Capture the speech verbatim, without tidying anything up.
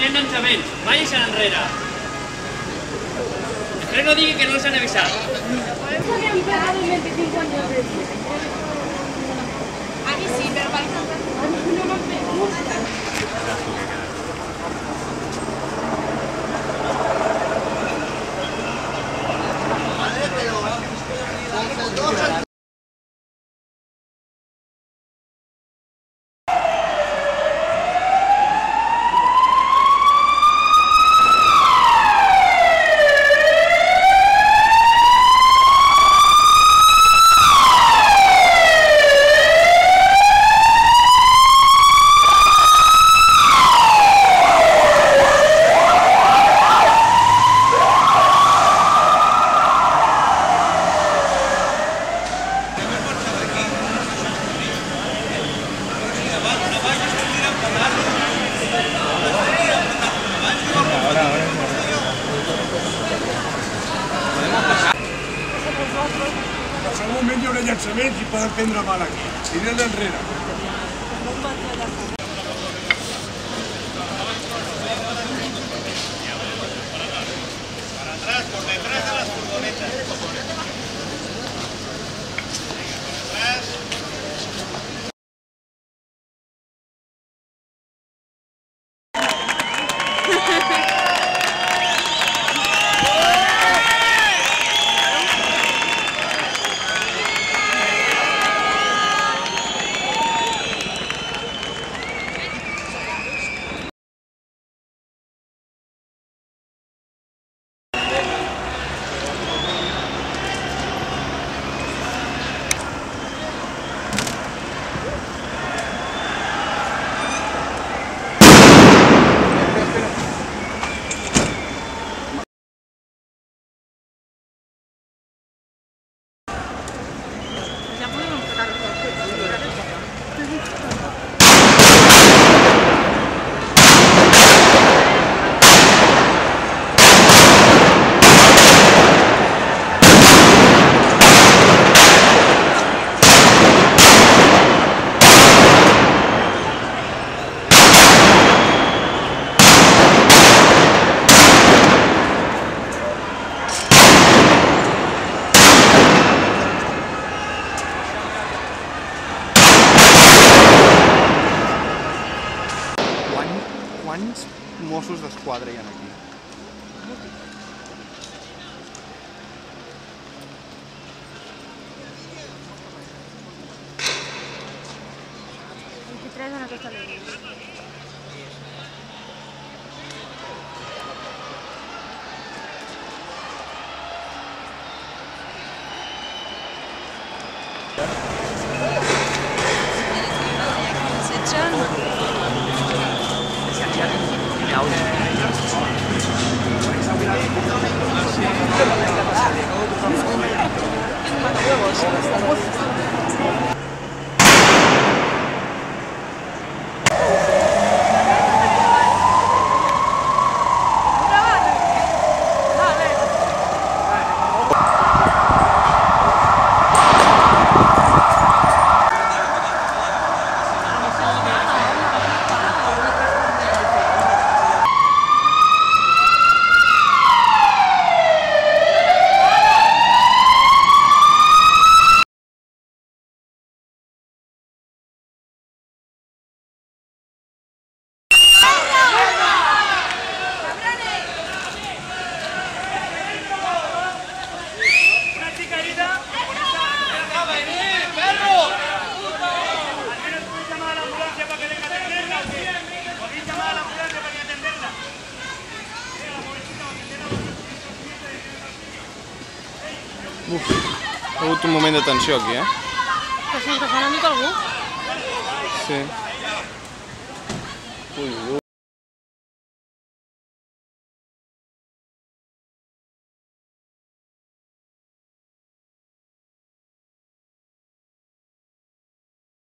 Gent llançaments, vagin enrere. Que no digui que no els han avisat. A mi sí, però per no m'han fet. En qualsevol moment hi haurà llançaments i poden prendre mal aquí. Anirem enrere. Para atrás, por detrás de las furgonetas. Atrás. Quants Mossos d'Esquadra hi ha aquí? vint-i-tres en aquesta línia. Uf, ha hagut un moment de tensió aquí, eh? Que sents que fa una mica algú? Sí. Ui, ui.